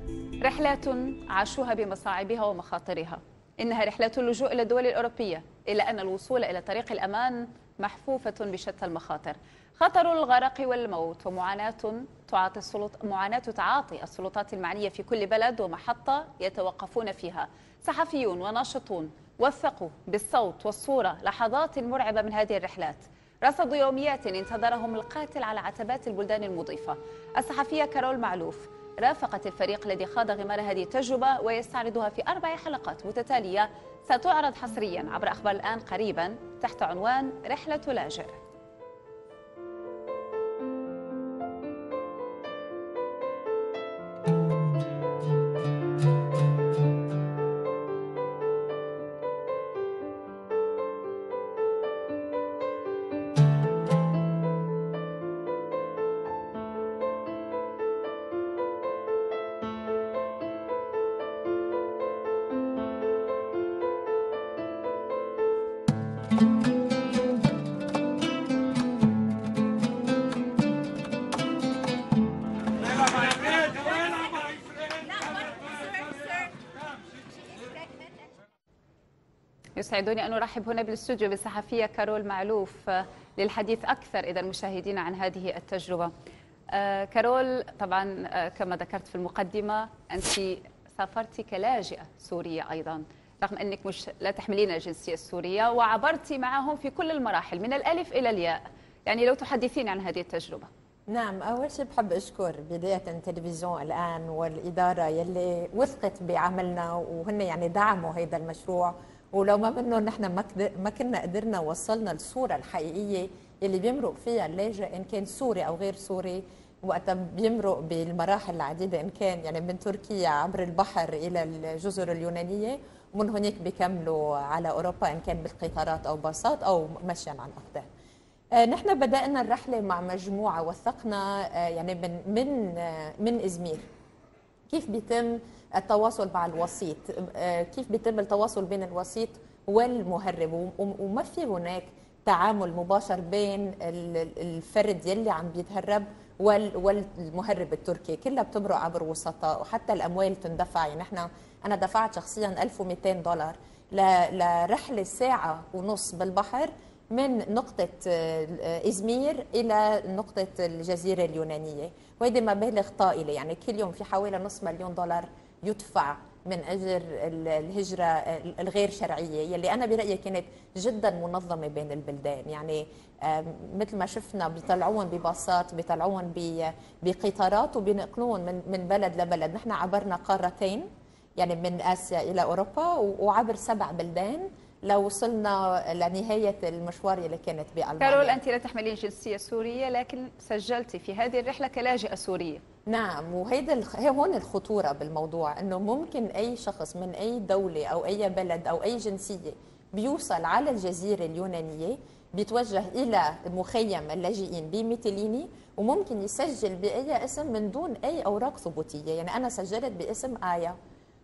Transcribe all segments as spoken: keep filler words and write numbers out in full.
رحلات عاشوها بمصاعبها ومخاطرها، إنها رحلات اللجوء إلى الدول الأوروبية، إلا أن الوصول إلى طريق الأمان محفوفة بشتى المخاطر. خطر الغرق والموت ومعاناة تعاطي السلط... معاناة تعاطي السلطات المعنية في كل بلد ومحطة يتوقفون فيها. صحفيون وناشطون وثقوا بالصوت والصورة لحظات مرعبة من هذه الرحلات، رصدوا يوميات انتظرهم القاتل على عتبات البلدان المضيفة. الصحفية كارول معلوف رافقت الفريق الذي خاض غمار هذه التجربة ويستعرضها في أربع حلقات متتالية ستعرض حصريا عبر أخبار الآن قريبا تحت عنوان رحلة لاجئ. يسعدني أن أرحب هنا بالاستوديو بالصحفية كارول معلوف للحديث أكثر إذا المشاهدين عن هذه التجربة. كارول، طبعا كما ذكرت في المقدمة أنت سافرت كلاجئة سورية أيضا، رغم أنك مش لا تحملين الجنسية السورية، وعبرت معهم في كل المراحل من الألف إلى الياء. يعني لو تحدثين عن هذه التجربة. نعم، أول شيء بحب أشكر بداية تلفزيون الآن والإدارة يلي وثقت بعملنا وهن يعني دعموا هذا المشروع، ولو ما منه نحن ما ما كنا قدرنا وصلنا الصورة الحقيقية يلي بيمرق فيها اللاجئ إن كان سوري أو غير سوري، وقتها بيمرق بالمراحل العديدة إن كان يعني من تركيا عبر البحر إلى الجزر اليونانية، ومن هناك بيكملوا على أوروبا إن كان بالقطارات أو باصات أو مشيا عن أقدام. نحن بدأنا الرحلة مع مجموعة وثقنا يعني من من من إزمير. كيف بيتم التواصل مع الوسيط، كيف بيتم التواصل بين الوسيط والمهرب، وما في هناك تعامل مباشر بين الفرد يلي عم بيتهرب والمهرب التركي، كلها بتمرق عبر وسطاء، وحتى الأموال تندفع. يعني نحن أنا دفعت شخصيا ألف ومئتين دولار لرحلة ساعة ونص بالبحر من نقطة إزمير إلى نقطة الجزيرة اليونانية، وهذه مبالغ طائلة. يعني كل يوم في حوالي نصف مليون دولار يدفع من أجر الهجرة الغير شرعية، يلي أنا برأيي كانت جدا منظمة بين البلدان. يعني مثل ما شفنا بيطلعون بباصات، بيطلعون بقطارات، وبينقلون من من بلد لبلد. نحن عبرنا قارتين، يعني من آسيا إلى أوروبا، وعبر سبع بلدان لو وصلنا لنهاية المشوار اللي كانت بألمانيا. كارول، أنت لا تحملين جنسية سورية لكن سجلتي في هذه الرحلة كلاجئة سورية. نعم، وهيدا الخ... هون الخطورة بالموضوع، أنه ممكن أي شخص من أي دولة أو أي بلد أو أي جنسية بيوصل على الجزيرة اليونانية، بيتوجه إلى مخيم اللاجئين بميتيليني، وممكن يسجل بأي اسم من دون أي أوراق ثبوتية. يعني أنا سجلت باسم آية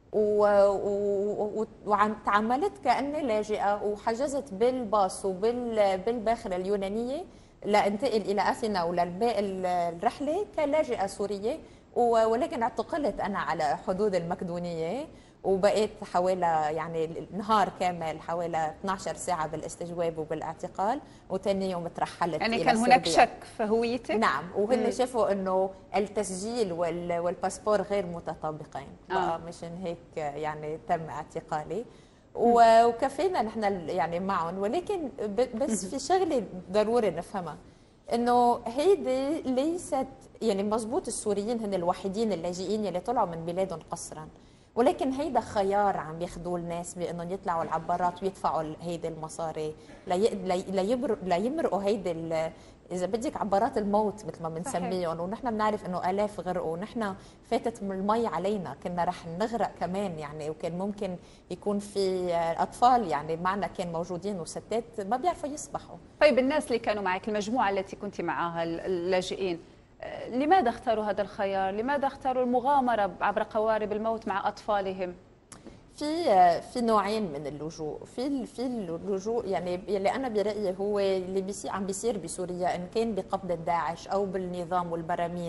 وتعاملت كأني لاجئة، وحجزت بالباص وبالباخرة اليونانية لانتقل إلى أثينا وللباقي الرحلة كلاجئة سورية، ولكن اعتقلت أنا على حدود المقدونية، وبقيت حوالي يعني نهار كامل حوالي اثنعش ساعة بالاستجواب وبالاعتقال، وثاني يوم ترحلت. يعني كان هناك شك في هويتك؟ نعم، وهن شافوا انه التسجيل والباسبور غير متطابقين، آه. مشان هيك يعني تم اعتقالي، وكفينا نحن يعني معهم. ولكن بس في شغله ضروري نفهمها، انه هيدي ليست يعني مزبوط السوريين هن الوحيدين اللاجئين اللي طلعوا من بلادهم قسرا، ولكن هيدا خيار عم ياخذوه الناس بانهم يطلعوا العبارات ويدفعوا هيدي المصاري ليمرقوا هيدي اذا بدك عبارات الموت مثل ما بنسميهم. ونحن بنعرف انه الاف غرقوا، ونحن فاتت من المي علينا، كنا رح نغرق كمان يعني، وكان ممكن يكون في اطفال يعني معنا كان موجودين وستات ما بيعرفوا يسبحوا. طيب الناس اللي كانوا معك، المجموعه التي كنت معها اللاجئين، لماذا اختاروا هذا الخيار؟ لماذا اختاروا المغامرة عبر قوارب الموت مع أطفالهم؟ في في نوعين من اللجوء. في في اللجوء يعني اللي أنا برأيي هو اللي بيصير عم بيصير بسوريا، إن كان بقبضة داعش أو بالنظام والبراميل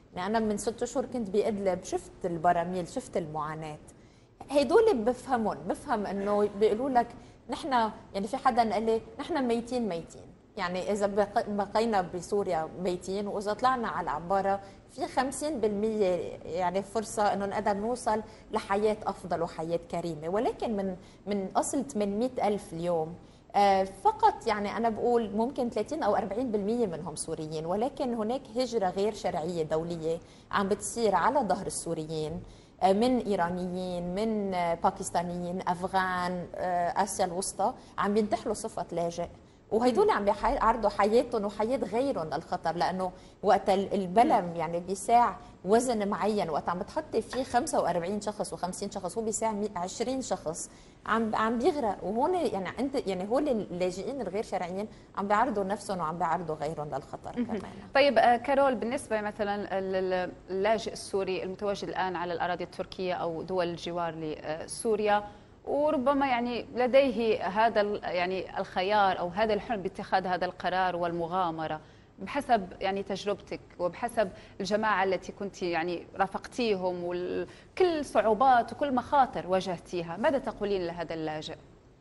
يعني انا من ست اشهر كنت بادلب، شفت البراميل، شفت المعاناه. هدول بفهمهم، بفهم انه بيقولوا لك نحن، يعني في حدا قال لي نحن ميتين ميتين، يعني اذا بقينا بسوريا ميتين، واذا طلعنا على العباره في خمسين بالمية يعني فرصه انه نقدر نوصل لحياه افضل وحياه كريمه. ولكن من من اصل ثمانمئة ألف اليوم فقط، يعني انا بقول ممكن ثلاثين او أربعين بالمية منهم سوريين، ولكن هناك هجره غير شرعيه دوليه عم بتصير على ظهر السوريين، من ايرانيين، من باكستانيين، افغان، اسيا الوسطى، عم ينتحلوا صفه لاجئ، وهدول عم بيعرضوا حياتهم وحياه غيرهم للخطر، لانه وقت البلم يعني بيساع وزن معين، وقت عم بتحطي فيه خمسة وأربعين شخص و50 شخص، هو بيساع عشرين شخص، عم عم بيغرق. وهون يعني انت يعني هول اللاجئين الغير شرعيين عم بيعرضوا نفسهم وعم بيعرضوا غيرهم للخطر كمان. طيب كارول، بالنسبه مثلا للاجئ السوري المتواجد الان على الاراضي التركيه او دول الجوار لسوريا، وربما يعني لديه هذا يعني الخيار او هذا الحلم باتخاذ هذا القرار والمغامره، بحسب يعني تجربتك وبحسب الجماعه التي كنت يعني رافقتيهم وكل صعوبات وكل مخاطر واجهتيها، ماذا تقولين لهذا اللاجئ؟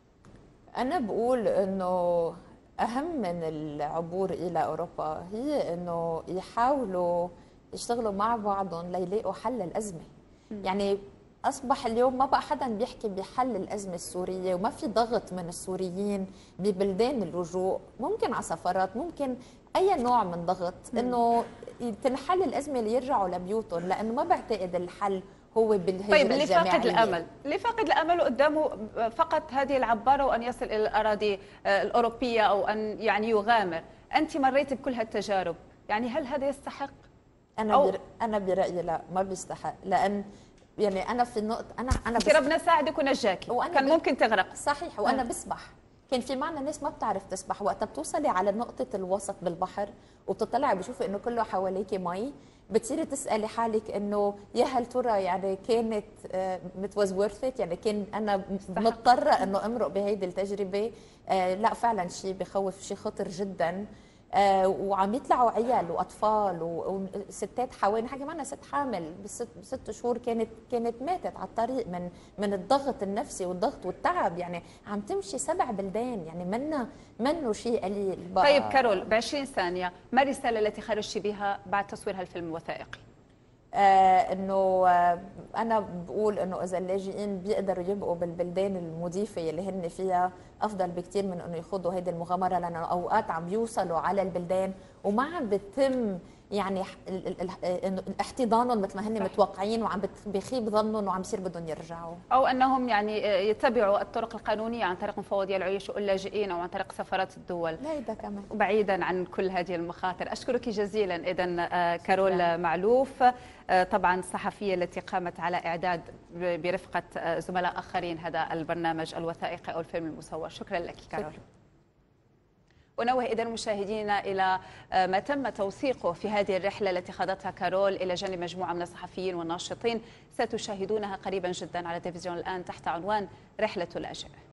انا بقول انه اهم من العبور الى اوروبا هي انه يحاولوا يشتغلوا مع بعضهم ليلاقوا حل الازمه. م. يعني اصبح اليوم ما بقى حدا بيحكي بحل الازمه السوريه، وما في ضغط من السوريين ببلدان اللجوء، ممكن على سفرات، ممكن اي نوع من ضغط انه تنحل الازمه ليرجعوا لبيوتهم، لانه ما بعتقد الحل هو بالهجرة طيب اللي الجماعية. فاقد الامل، اللي فاقد الامل قدامه فقط هذه العباره وان يصل الى الاراضي الاوروبيه او ان يعني يغامر، انت مريت بكل هالتجارب، يعني هل هذا يستحق؟ انا أو بر... انا برايي لا، ما بيستحق، لان يعني انا في النقطه انا انا بس... ربنا ساعدك ونجاكي، كان ب... ممكن تغرق. صحيح، وانا بسبح. كان في معنا ناس ما بتعرف تسبح، وقتها بتوصلي على نقطه الوسط بالبحر وبتطلعي بتشوفي انه كله حواليكي مي، بتصيري تسالي حالك انه يا هل ترى يعني كانت ات واز ورث ات، يعني كان انا مضطره انه امرق بهيدي التجربه. آه لا فعلا شيء بخوف، شيء خطر جدا. آه وعم يطلعوا عيال واطفال وستات حوالي، حكي معنا ست حامل بست بست شهور كانت كانت ماتت على الطريق من من الضغط النفسي والضغط والتعب، يعني عم تمشي سبع بلدان، يعني منا منه شيء قليل بقى. طيب كارول، ب عشرين ثانيه، ما الرساله التي خرجتي بها بعد تصوير هالفيلم الوثائقي؟ آه انه آه انا بقول انه اذا اللاجئين بيقدروا يبقوا بالبلدان المضيفه اللي هن فيها افضل بكثير من انه يخوضوا هيدي المغامره، لانه اوقات عم بيوصلوا على البلدان وما عم بتم يعني احتضانهم مثل ما هن متوقعين، وعم بيخيب ظنهم وعم بيصير بدهم يرجعوا، او انهم يعني يتبعوا الطرق القانونيه عن طريق مفوضيه العيش اللاجئين او عن طريق سفارات الدول، هيدا كمان وبعيدا عن كل هذه المخاطر. اشكرك جزيلا اذا كارول معلوف، طبعا الصحفيه التي قامت على اعداد برفقه زملاء اخرين هذا البرنامج الوثائقي او الفيلم المصور. شكرا لك كارول. ونوه إذا مشاهدينا إلى ما تم توثيقه في هذه الرحلة التي خاضتها كارول إلى جانب مجموعة من الصحفيين والناشطين، ستشاهدونها قريبا جدا على تلفزيون الآن تحت عنوان رحلة اللاجئ.